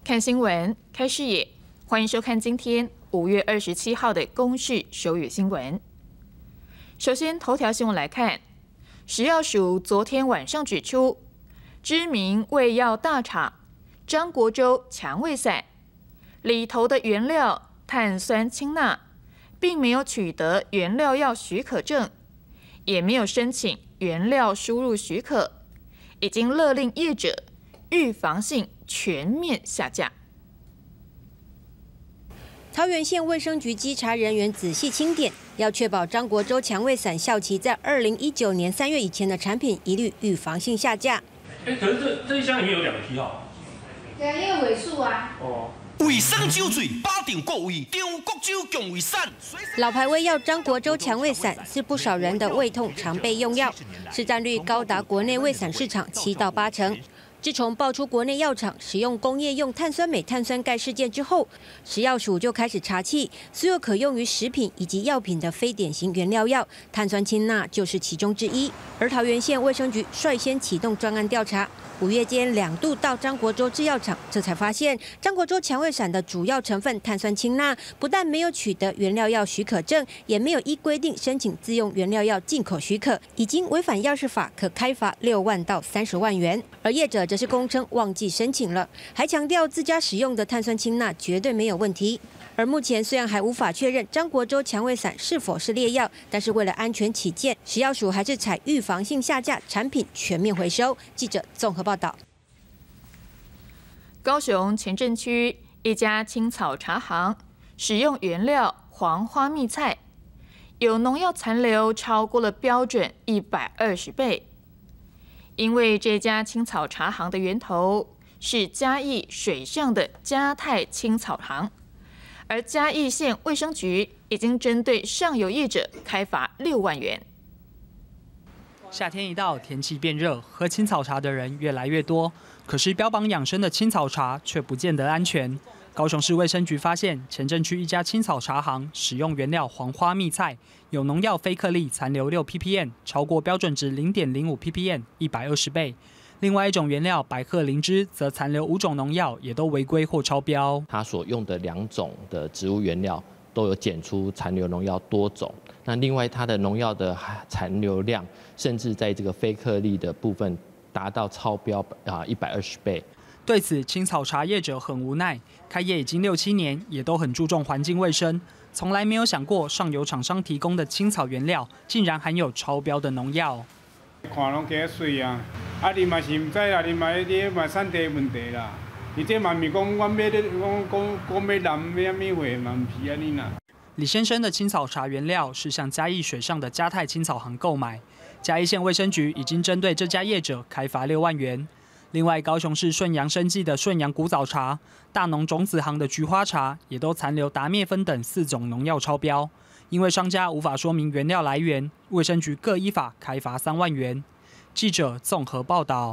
看新闻，开视野，欢迎收看今天5月27号的公视手语新闻。首先，头条新闻来看，食药署昨天晚上指出，知名胃药大厂张国洲强胃散里头的原料碳酸氢钠，并没有取得原料药许可证，也没有申请原料输入许可，已经勒令业者预防性全面下架。 桃园县卫生局稽查人员仔细清点，要确保张国洲强胃散效期在2019年3月以前的产品，一律预防性下架。 可是这一箱里面有2个批号。 对啊，因为尾数啊。 哦。 卫生酒醉，保定国味中国酒强胃散。 老牌胃药张国洲强胃散是不少人的胃痛常备用药，市占率高达国内胃散市场7到8成。自从爆出国内药厂使用工业用碳酸镁、碳酸钙事件之后，食药署就开始查缉所有可用于食品以及药品的非典型原料药，碳酸氢钠就是其中之一。而桃园县卫生局率先启动专案调查，5月间2度到张国洲制药厂，这才发现张国洲强胃散的主要成分碳酸氢钠不但没有取得原料药许可证，也没有依规定申请自用原料药进口许可，已经违反药事法，可开罚6万到30万元。而业者则是供称忘记申请了，还强调自家使用的碳酸氢钠绝对没有问题。而目前虽然还无法确认张国洲强胃散是否是烈药，但是为了安全起见，食药署还是采预防性下架，产品全面回收。记者综合报道。 高雄前镇区一家青草茶行使用原料黄花蜜菜，有农药残留超过了标准120倍。因为这家青草茶行的源头是嘉义水上的嘉泰青草行，而嘉义县卫生局已经针对上游业者开罚6万元。 夏天一到，天气变热，喝青草茶的人越来越多，可是标榜养生的青草茶却不见得安全。高雄市卫生局发现，前镇区一家青草茶行使用原料黄花蜜菜，有农药非克粒残留6 ppm， 超过标准值0.05 ppm， 120倍。另外一种原料白鹤灵芝则残留5种农药，也都违规或超标。 它所用的2种的植物原料都有检出残留农药多种。那另外它的农药的残留量，甚至在这个非克粒的部分达到超标120倍。 对此，青草茶业者很无奈，开业已经6、7年，也都很注重环境卫生，从来没有想过上游厂商提供的青草原料竟然含有超标的农药。 看拢加水啊！啊，你嘛是唔知啦，你嘛产地问题啦。你这嘛唔是讲阮要讲要南要咩货嘛，唔是安尼啦。 李先生的青草茶原料是向嘉义水上的嘉泰青草行购买，嘉义县卫生局已经针对这家业者开罚6万元。另外，高雄市顺阳生技的顺阳古早茶、大农种子行的菊花茶，也都残留达灭芬等4种农药超标。因为商家无法说明原料来源，卫生局各依法开罚3万元。记者综合报道。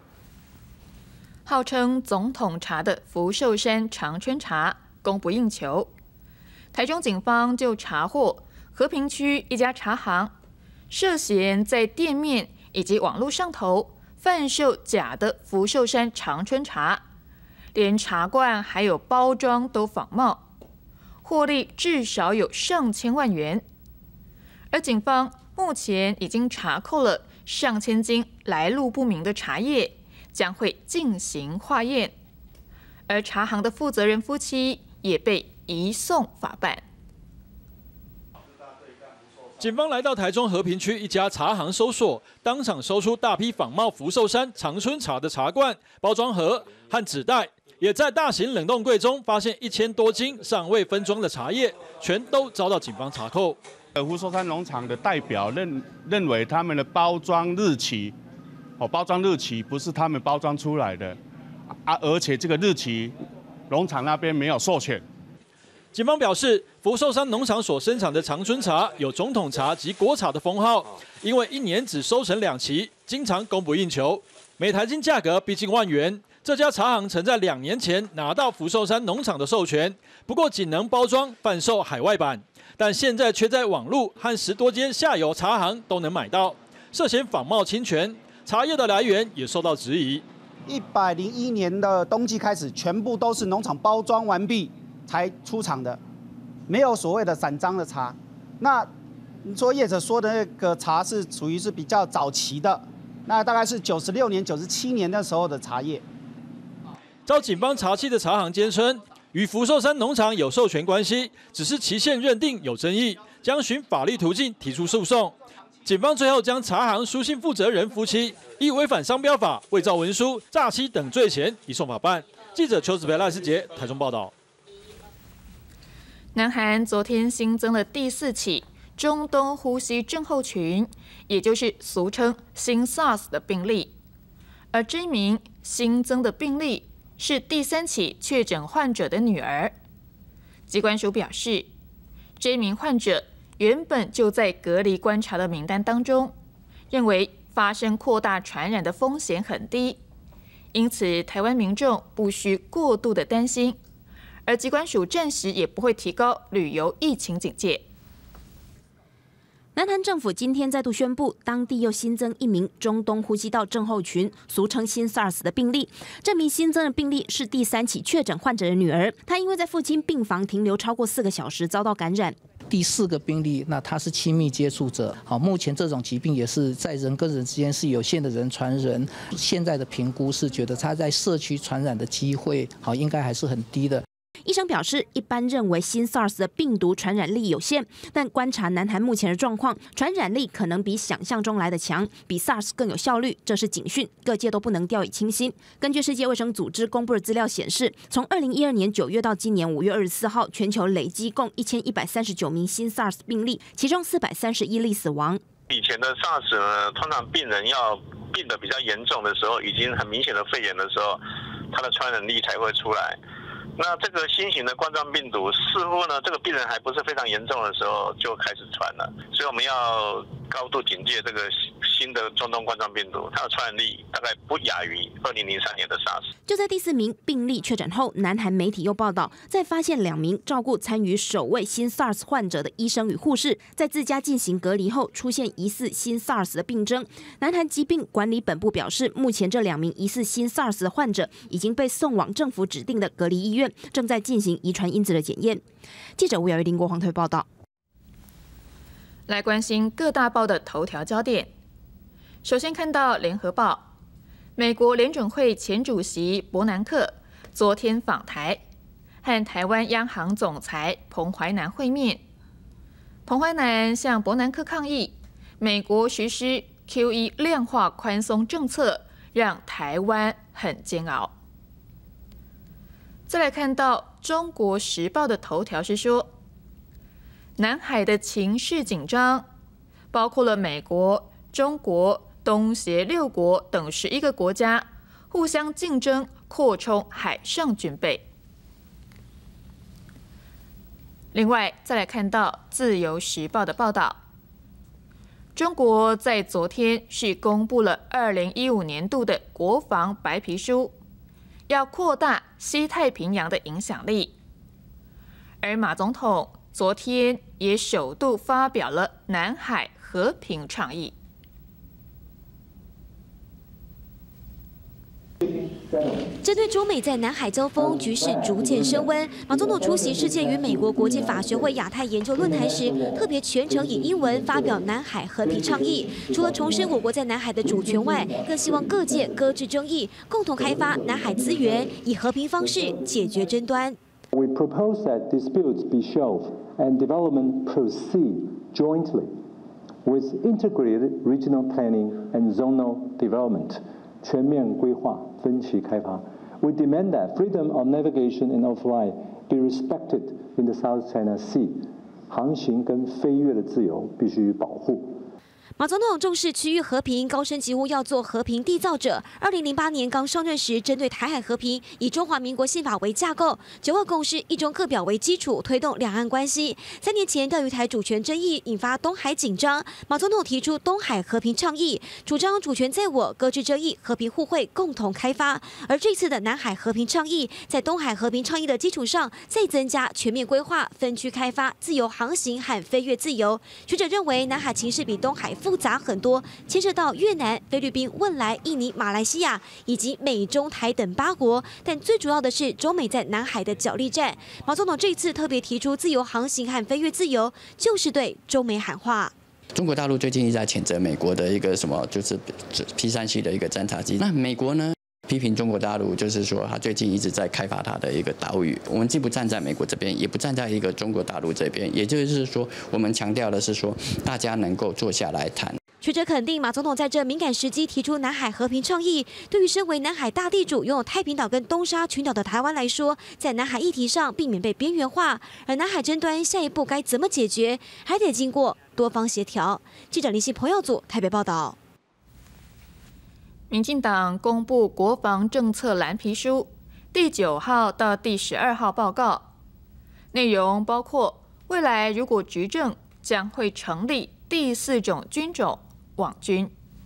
号称总统茶的福寿山长春茶供不应求，台中警方就查获和平区一家茶行涉嫌在店面以及网络上头贩售假的福寿山长春茶，连茶罐还有包装都仿冒，获利至少有上千万元。而警方目前已经查扣了上千斤来路不明的茶叶，将会进行化验。而茶行的负责人夫妻也被移送法办。 警方来到台中和平区一家茶行搜索，当场搜出大批仿冒福寿山长春茶的茶罐、包装盒和纸袋，也在大型冷冻柜中发现1000多斤尚未分装的茶叶，全都遭到警方查扣。 福寿山农场的代表认为他们的包装日期，包装日期不是他们包装出来的，而且这个日期农场那边没有授权。 警方表示，福寿山农场所生产的长春茶有总统茶及国茶的封号，因为1年只收成2期，经常供不应求，每台斤价格逼近万元。这家茶行曾在2年前拿到福寿山农场的授权，不过仅能包装贩售海外版，但现在却在网路和10多间下游茶行都能买到，涉嫌仿冒侵权，茶叶的来源也受到质疑。 101年的冬季开始，全部都是农场包装完毕才出厂的，没有所谓的散装的茶。那你说业者说的那个茶是属于是比较早期的，那大概是96年、97年那时候的茶叶。 遭警方查缉的茶行坚称，与福寿山农场有授权关系，只是期限认定有争议，将循法律途径提出诉讼。警方最后将茶行书信负责人夫妻依违反商标法、伪造文书、诈欺等罪嫌移送法办。记者邱子培、赖世杰台中报道。 南韩昨天新增了第4起中东呼吸症候群，也就是俗称新 SARS 的病例，而这名新增的病例是第3起确诊患者的女儿。疾管署表示，这名患者原本就在隔离观察的名单当中，认为发生扩大传染的风险很低，因此台湾民众不需过度的担心，而疾管署暂时也不会提高旅游疫情警戒。 南韩政府今天再度宣布，当地又新增1名中东呼吸道症候群，俗称新 SARS 的病例。这名新增的病例是第3起确诊患者的女儿，她因为在父亲病房停留超过4个小时，遭到感染。 第4个病例，那他是亲密接触者。好，目前这种疾病也是在人跟人之间是有限的人传人。现在的评估是觉得他在社区传染的机会，好，应该还是很低的。 医生表示，一般认为新 SARS 的病毒传染力有限，但观察南韩目前的状况，传染力可能比想象中来得强，比 SARS 更有效率，这是警讯，各界都不能掉以轻心。根据世界卫生组织公布的资料显示，从2012年9月到今年5月24号，全球累积共1139名新 SARS 病例，其中431例死亡。 以前的 SARS 呢，通常病人要病得比较严重的时候，已经很明显的肺炎的时候，它的传染力才会出来。那这个新型的冠状病毒似乎呢，这个病人还不是非常严重的时候就开始传了，所以我们要高度警戒这个新的中东冠状病毒，它的传染力大概不亚于2003年的 SARS。 就在第4名病例确诊后，南韩媒体又报道，在发现2名照顾参与首位新 SARS 患者的医生与护士在自家进行隔离后，出现疑似新 SARS 的病症。南韩疾病管理本部表示，目前这2名疑似新 SARS 的患者已经被送往政府指定的隔离医院，正在进行遗传因子的检验。记者吴瑶玉、林国煌推报道。 来关心各大报的头条焦点。首先看到联合报，美国联准会前主席伯南克昨天访台，和台湾央行总裁彭淮南会面。彭淮南向伯南克抗议，美国实施 QE 量化宽松政策，让台湾很煎熬。再来看到中国时报的头条是说，南海的情势紧张，包括了美国、中国、东协6国等11个国家互相竞争，扩充海上军备。另外，再来看到自由时报的报道，中国在昨天是公布了2015年度的国防白皮书，要扩大西太平洋的影响力。而马总统昨天也首度发表了南海和平倡议。 针对中美在南海交锋，局势逐渐升温。马总统出席世界与美国国际法学会亚太研究论坛时，特别全程以英文发表南海和平倡议。除了重申我国在南海的主权外，更希望各界搁置争议，共同开发南海资源，以和平方式解决争端。 We propose that disputes be shelved and development proceed jointly with integrated regional planning and zonal development. 全面规划、分期开发。We demand that freedom of navigation and of flight be respected in the South China Sea. 航行跟飞越的自由必须保护。 马总统重视区域和平，高声疾呼要做和平缔造者。2008年刚上任时，针对台海和平，以中华民国宪法为架构，9·2共识、一中各表为基础，推动两岸关系。3年前，钓鱼台主权争议引发东海紧张，马总统提出东海和平倡议，主张主权在我，搁置争议，和平互惠，共同开发。而这次的南海和平倡议，在东海和平倡议的基础上，再增加全面规划、分区开发、自由航行和飞越自由。学者认为，南海情势比东海复杂很多，牵涉到越南、菲律宾、汶莱、印尼、马来西亚以及美、中、台等8国。但最主要的是中美在南海的角力战。马总统这次特别提出自由航行和飞越自由，就是对中美喊话。 中国大陆最近一直在谴责美国的一个什么，就是 P3系的一个侦察机。那美国呢？批评中国大陆，就是说他最近一直在开发他的一个岛屿。我们既不站在美国这边，也不站在一个中国大陆这边，也就是说，我们强调的是说，大家能够坐下来谈。 学者肯定马总统在这敏感时机提出南海和平倡议，对于身为南海大地主、拥有太平岛跟东沙群岛的台湾来说，在南海议题上避免被边缘化。而南海争端下一步该怎么解决，还得经过多方协调。记者林信彭耀祖台北报道。 民进党公布国防政策蓝皮书第9号到第12号报告，内容包括未来如果执政将会成立第4种军种——网军。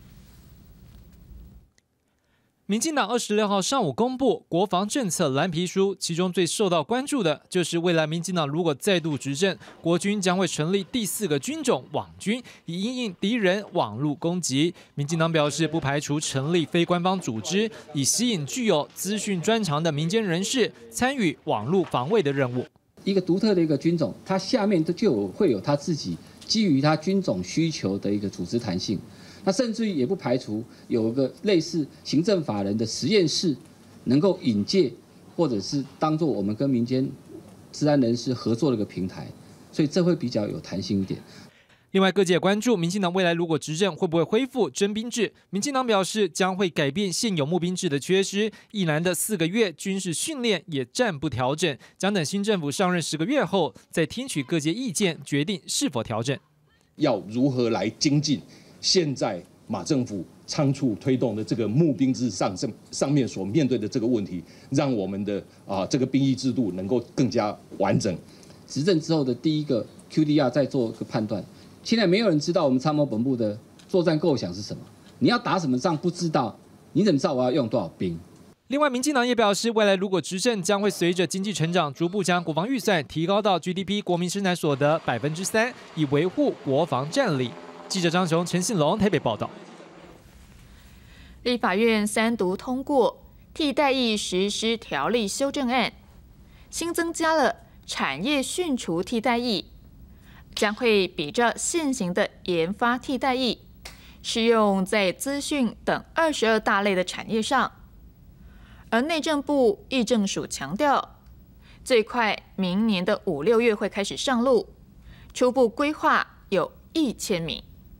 民进党26号上午公布国防政策蓝皮书，其中最受到关注的就是未来民进党如果再度执政，国军将会成立第4个军种网军，以因应敌人网络攻击。民进党表示，不排除成立非官方组织，以吸引具有资讯专长的民间人士参与网络防卫的任务。 一个独特的一个军种，它下面就会有它自己基于它军种需求的一个组织弹性。那甚至于也不排除有一个类似行政法人的实验室，能够引介或者是当做我们跟民间治安人士合作的一个平台，所以这会比较有弹性一点。 另外，各界关注民进党未来如果执政会不会恢复征兵制。民进党表示将会改变现有募兵制的缺失，役男的4个月军事训练也暂不调整，将等新政府上任10个月后，再听取各界意见，决定是否调整。 要如何来精进现在马政府仓促推动的这个募兵制上面所面对的这个问题，让我们的这个兵役制度能够更加完整。 执政之后的第一个 QDR 再做个判断。现在没有人知道我们参谋本部的作战构想是什么。你要打什么仗不知道，你怎么知道我要用多少兵？ 另外，民进党也表示，未来如果执政，将会随着经济成长，逐步将国防预算提高到 GDP 国民生产所得3%，以维护国防战力。记者张雄、陈信龙台北报道。 立法院3读通过替代役实施条例修正案，新增加了产业训除替代役，将会比照现行的研发替代役，适用在资讯等22大类的产业上。而内政部役政署强调，最快明年的5、6月会开始上路，初步规划有1000名。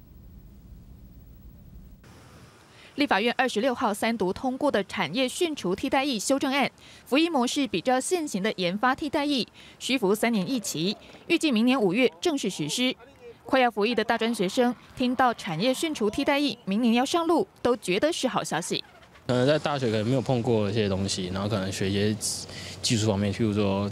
立法院26号3读通过的产业训除替代役修正案，服役模式比照现行的研发替代役，需服3年1期，预计明年5月正式实施。快要服役的大专学生听到产业训除替代役明年要上路，都觉得是好消息。 在大学可能没有碰过一些东西，然后可能学一些技术方面，譬如说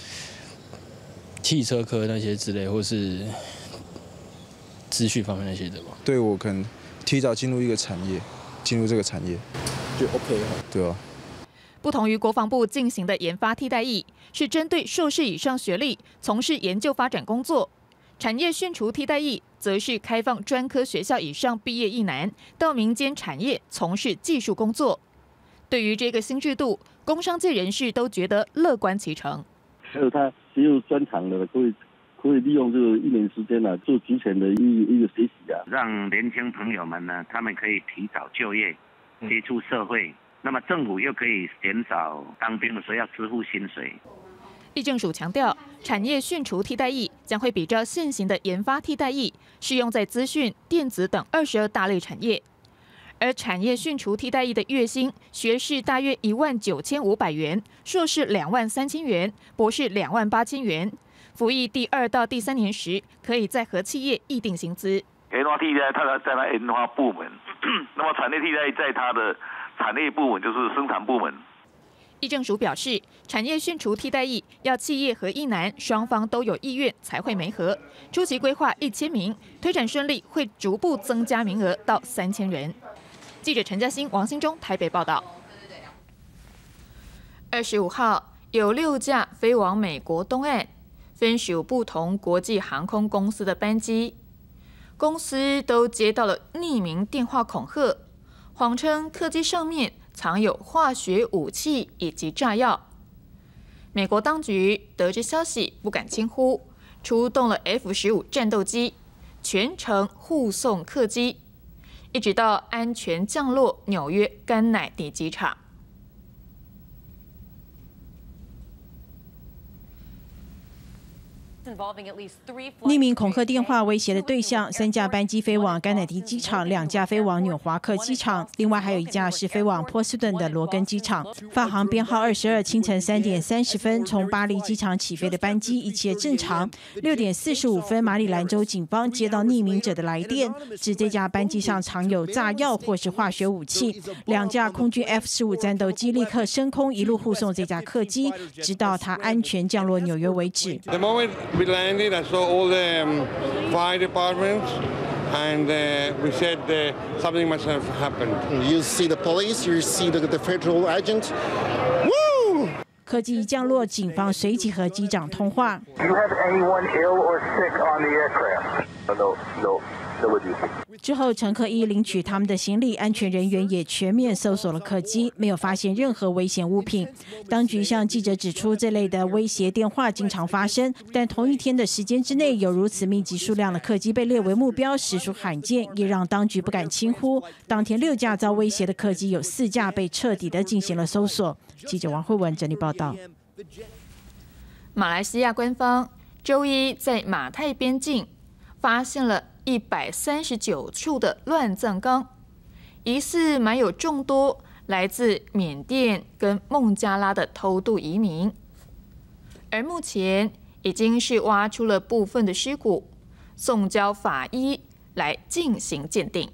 汽车科那些之类，或是资讯方面那些的吧。 对我可能提早进入一个产业。进入这个产业就 OK 了， 对啊。 不同于国防部进行的研发替代役，是针对硕士以上学历从事研究发展工作；产业训除替代役则是开放专科学校以上毕业役男到民间产业从事技术工作。对于这个新制度，工商界人士都觉得乐观其成。 还有他只有专长的可以利用这个1年时间做之前的一个学习让年轻朋友们呢，他们可以提早就业，接触社会。那么政府又可以减少当兵的时候要支付薪水。 役政署强调，产业训除替代役将会比照现行的研发替代役，适用在资讯、电子等22大类产业。而产业训除替代役的月薪，学士大约19500元，硕士23000元，博士28000元。服役第2到第3年时，可以再和企业议定薪资。 研发替代它在它研发部门，那么产业替代在它的产业部门就是生产部门。 役政署表示，产业训除替代役要企业和役男双方都有意愿才会媒合，初期规划1000名，推展顺利会逐步增加名额到3000人。记者陈嘉欣、王兴忠台北报道。25号有6架飞往美国东岸，分属不同国际航空公司的班机， 公司都接到了匿名电话恐吓，谎称客机上面藏有化学武器以及炸药。美国当局得知消息，不敢轻忽，出动了 F-15战斗机，全程护送客机，一直到安全降落纽约甘乃迪机场。 匿名恐吓电话威胁的对象，3架班机飞往甘乃迪机场，2架飞往纽华克机场，另外还有1架是飞往波士顿的罗根机场。发航编号22，清晨3点30分从巴黎机场起飞的班机一切正常。6点45分，马里兰州警方接到匿名者的来电，指这架班机上藏有炸药或是化学武器。2架空军 F-15战斗机立刻升空，一路护送这架客机，直到它安全降落纽约为止。 We landed, I saw all the fire departments, and we said something must have happened. You see the police, you see the federal agent. Woo! 客机一降落，警方随即和机长通话。 Do you have anyone ill or sick on the aircraft? No, no. 之后，乘客一领取他们的行李，安全人员也全面搜索了客机，没有发现任何危险物品。当局向记者指出，这类的威胁电话经常发生，但同一天的时间之内有如此密集数量的客机被列为目标，实属罕见，也让当局不敢轻忽。当天6架遭威胁的客机，有4架被彻底的进行了搜索。记者王慧文整理报道。 马来西亚官方周一在马泰边境发现了139处的乱葬岗，疑似埋有众多来自缅甸跟孟加拉的偷渡移民，而目前已经是挖出了部分的尸骨，送交法医来进行鉴定。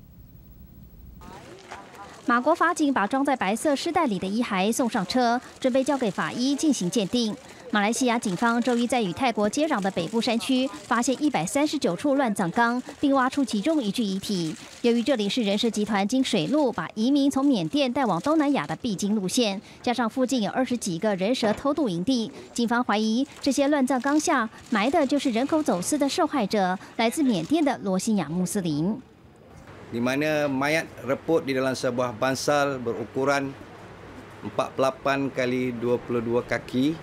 马国法警把装在白色尸袋里的遗骸送上车，准备交给法医进行鉴定。马来西亚警方周一在与泰国接壤的北部山区发现139处乱葬岗，并挖出其中1具遗体。由于这里是人蛇集团经水路把移民从缅甸带往东南亚的必经路线，加上附近有20几个人蛇偷渡营地，警方怀疑这些乱葬岗下埋的就是人口走私的受害者，来自缅甸的罗兴亚穆斯林。 Di mana mayat reput di dalam sebuah bansal berukuran 48 kali 22 kaki.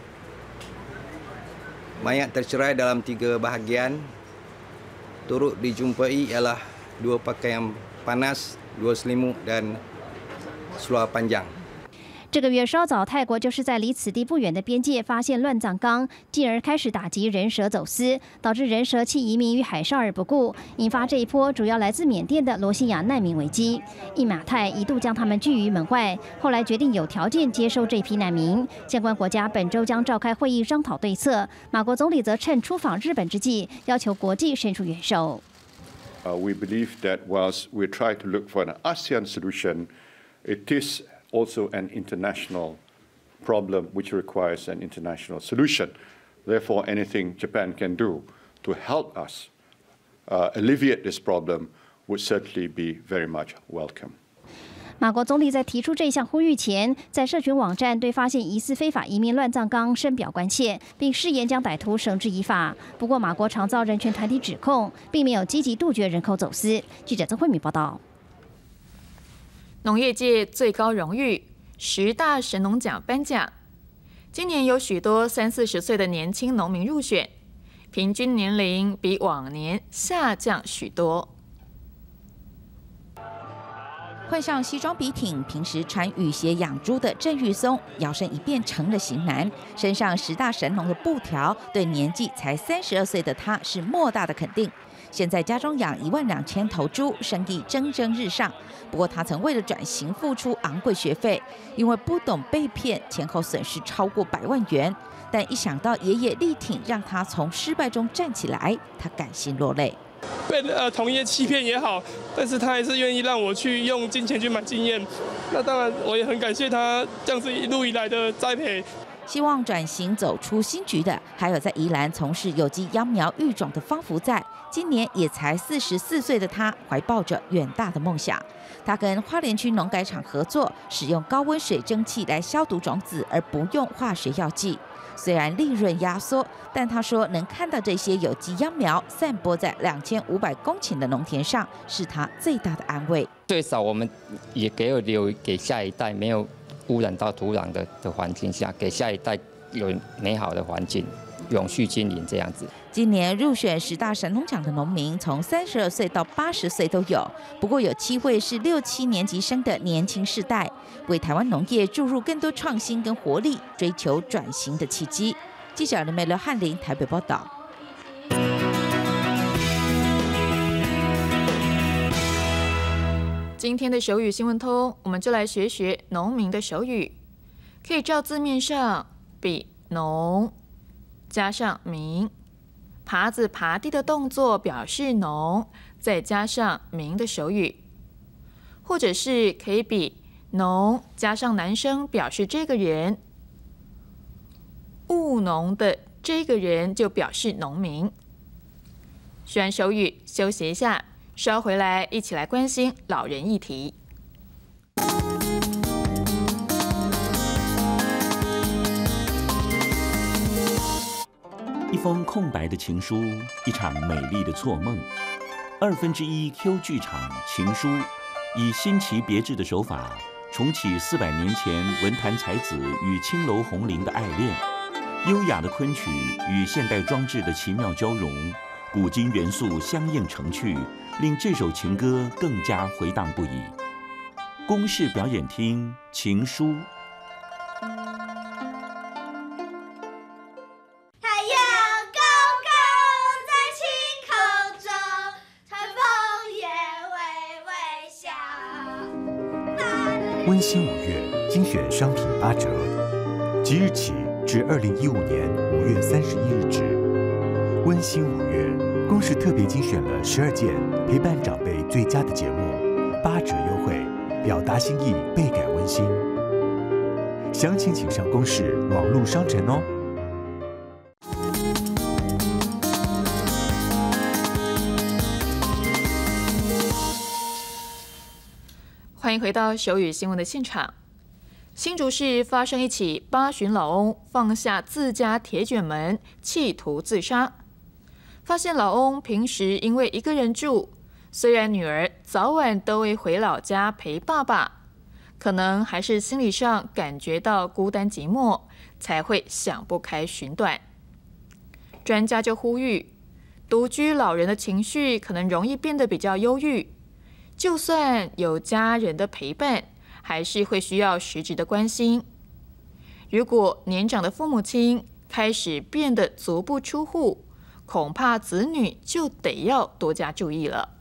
Mayat tercerai dalam 3 bahagian. Turut dijumpai ialah 2 pakaian panas, 2 selimut dan seluar panjang. 这个月稍早，泰国就是在离此地不远的边界发现乱葬岗，进而开始打击人蛇走私，导致人蛇弃移民于海上而不顾，引发这一波主要来自缅甸的罗兴亚难民危机。印马泰一度将他们拒于门外，后来决定有条件接收这批难民。相关国家本周将召开会议商讨对策。马国总理则趁出访日本之际，要求国际伸出援手。 We believe that whilst we try to look for an ASEAN solution, it is also an international problem which requires an international solution. Therefore, anything Japan can do to help us alleviate this problem would certainly be very much welcome. 马国总理在提出这项呼吁前，在社群网站对发现疑似非法移民乱葬岗深表关切，并誓言将歹徒绳之以法。不过，马国常遭人权团体指控，并没有积极杜绝人口走私。记者曾慧敏报道。 农业界最高荣誉10大神农奖颁奖，今年有许多30-40岁的年轻农民入选，平均年龄比往年下降许多。 换上西装笔挺，平时穿雨鞋养猪的郑玉松，摇身一变成了型男，身上10大神农的布条，对年纪才32岁的他是莫大的肯定。现在家中养12000头猪，生意蒸蒸日上。不过他曾为了转型付出昂贵学费，因为不懂被骗，前后损失超过100万元。但一想到爷爷力挺，让他从失败中站起来，他感心落泪。 被同业欺骗也好，但是他还是愿意让我去用金钱去买经验。那当然，我也很感谢他这样子一路以来的栽培。 希望转型走出新局的，还有在宜兰从事有机秧苗育种的方福在，今年也才44岁的他，怀抱着远大的梦想。他跟花莲区农改场合作，使用高温水蒸气来消毒种子，而不用化学药剂。 虽然利润压缩，但他说能看到这些有机秧苗散播在2500公顷的农田上，是他最大的安慰。 最少我们也留给下一代没有污染到土壤的环境下，给下一代有美好的环境，永续经营这样子。 今年入选10大神农奖的农民，从32岁到80岁都有，不过有7位是6、7年级生的年轻世代，为台湾农业注入更多创新跟活力，追求转型的契机。记者林美乐、翰林台北报道。 今天的手语新闻通，我们就来学学农民的手语，可以照字面上比农加上民，耙子耙地的动作表示农，再加上民的手语，或者是可以比农加上男生表示这个人，务农的这个人就表示农民。学完手语休息一下，稍回来一起来关心老人议题。 一封空白的情书，一场美丽的错梦。1/2 Q 剧场情书，以新奇别致的手法，重启400年前文坛才子与青楼红伶的爱恋，优雅的昆曲与现代装置的奇妙交融，古今元素相映成趣，令这首情歌更加回荡不已。公视表演厅情书。 温馨5月精选商品8折，即日起至2015年5月31日止。温馨5月，公视特别精选了12件陪伴长辈最佳的节目，8折优惠，表达心意，倍感温馨。详情请上公视网络商城哦。 欢迎回到手语新闻的现场。新竹市发生一起8旬老翁放下自家铁卷门，企图自杀。发现老翁平时因为一个人住，虽然女儿早晚都会回老家陪爸爸，可能还是心理上感觉到孤单寂寞，才会想不开寻短。专家就呼吁，独居老人的情绪可能容易变得比较忧郁。就算有家人的陪伴，还是会需要实质的关心。如果年长的父母亲开始变得足不出户，恐怕子女就得要多加注意了。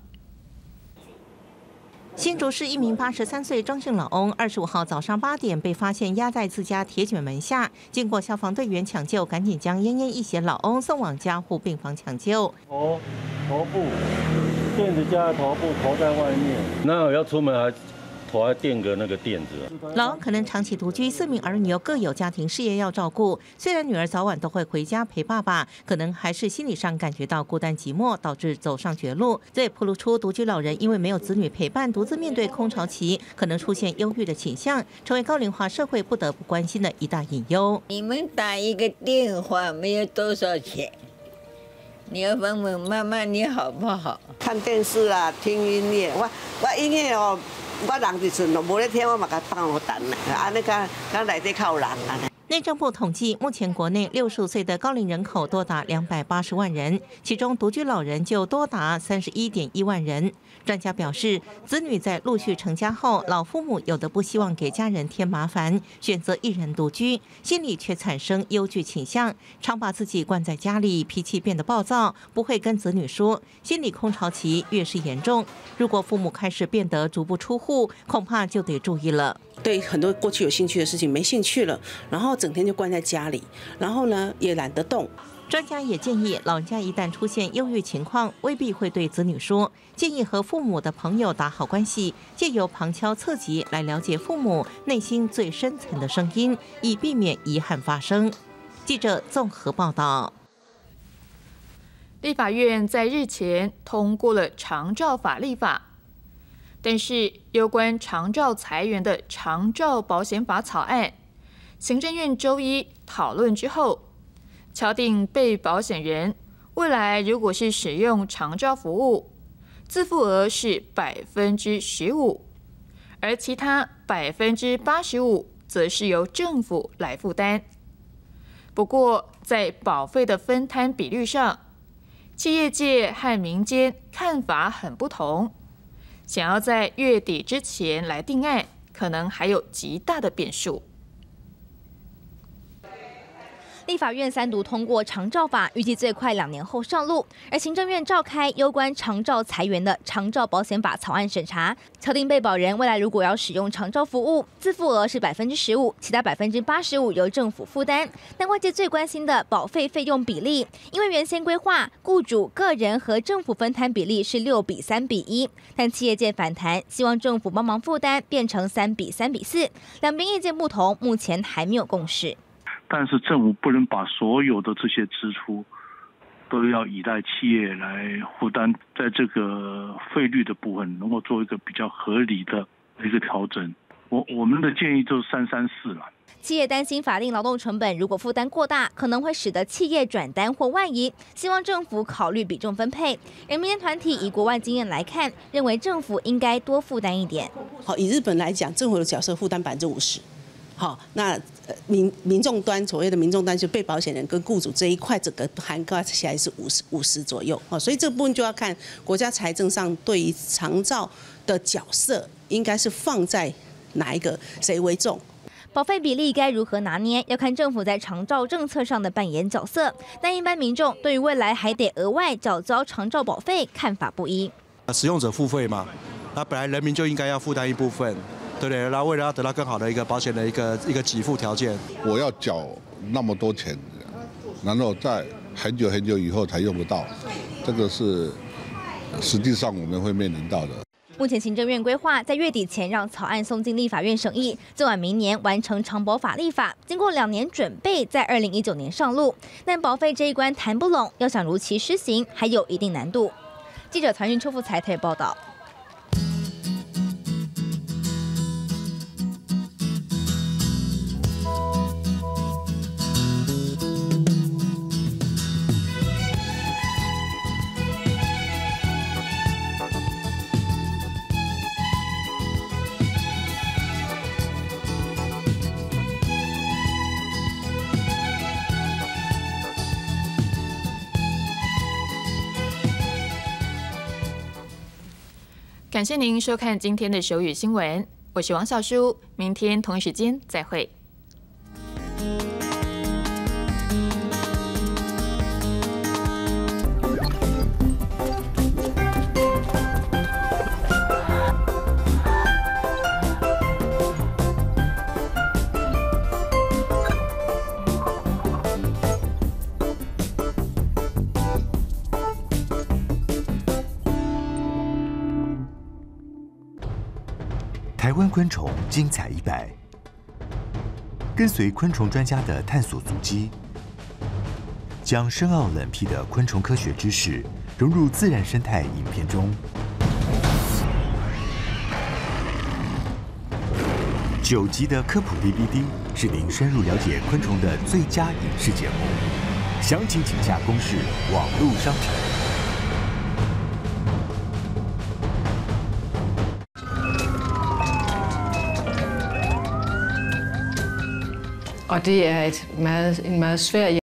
新竹市一名83岁张姓老翁，25号早上8点被发现压在自家铁卷门下，经过消防队员抢救，赶紧将奄奄一息老翁送往加护病房抢救。 头部垫子加头部，头在外面。那我要出门还头还垫个那个垫子。 老翁可能长期独居，4名儿女又各有家庭事业要照顾。虽然女儿早晚都会回家陪爸爸，可能还是心理上感觉到孤单寂寞，导致走上绝路。这也暴露出独居老人因为没有子女陪伴，独自面对空巢期，可能出现忧郁的倾向，成为高龄化社会不得不关心的一大隐忧。 你们打一个电话没有多少钱，你要问问妈妈你好不好？ 看电视啊，听音乐。我音乐哦，我人就顺咯，无咧听我嘛甲放互等啦。安尼讲内底较有人啊。 内政部统计，目前国内65岁的高龄人口多达280万人，其中独居老人就多达31.1万人。专家表示，子女在陆续成家后，老父母有的不希望给家人添麻烦，选择一人独居，心里却产生忧惧倾向，常把自己关在家里，脾气变得暴躁，不会跟子女说，心理空巢期越是严重。如果父母开始变得足不出户，恐怕就得注意了。 对很多过去有兴趣的事情没兴趣了，然后整天就关在家里，然后呢也懒得动。 专家也建议，老人家一旦出现忧郁情况，未必会对子女说，建议和父母的朋友打好关系，借由旁敲侧击来了解父母内心最深层的声音，以避免遗憾发生。记者综合报道。 立法院在日前通过了长照法立法，但是有关长照裁员的长照保险法草案， 行政院周一讨论之后，敲定被保险人未来如果是使用长照服务，自付额是15%，而其他85%则是由政府来负担。不过，在保费的分摊比率上，企业界和民间看法很不同，想要在月底之前来定案，可能还有极大的变数。 立法院3读通过长照法，预计最快2年后上路。而行政院召开攸关长照裁员的长照保险法草案审查，敲定被保人未来如果要使用长照服务，自付额是15%，其他85%由政府负担。但外界最关心的保费费用比例，因为原先规划雇主、个人和政府分摊比例是6比3比1，但企业界反弹，希望政府帮忙负担，变成3比3比4。两边意见不同，目前还没有共识。 但是政府不能把所有的这些支出都要依赖企业来负担，在这个费率的部分能够做一个比较合理的一个调整。我们的建议就是334了。 企业担心法定劳动成本如果负担过大，可能会使得企业转单或外移，希望政府考虑比重分配。而民间团体以国外经验来看，认为政府应该多负担一点。 好，以日本来讲，政府的角色负担50%。好，那民众端所谓的民众端就被保险人跟雇主这一块，整个涵盖起来是50%左右。所以这部分就要看国家财政上对于长照的角色应该是放在哪一个谁为重。 保费比例该如何拿捏，要看政府在长照政策上的扮演角色。但一般民众对于未来还得额外缴交长照保费看法不一。 使用者付费嘛，那本来人民就应该要负担一部分。对不对？然后为了要得到更好的一个保险的一个给付条件， 我要缴那么多钱，然后在很久很久以后才用得到，这个是实际上我们会面临到的。 目前行政院规划在月底前让草案送进立法院审议，最晚明年完成长保法立法，经过2年准备，在2019年上路。但保费这一关谈不拢，要想如期施行，还有一定难度。记者曹云邱富才台报道。 感谢您收看今天的手语新闻，我是王小舒，明天同一时间再会。 台湾昆虫精彩100，跟随昆虫专家的探索足迹，将深奥冷僻的昆虫科学知识融入自然生态影片中。9集的科普 DVD 是您深入了解昆虫的最佳影视节目，详情请下公视网络商城。 Og det er en meget svær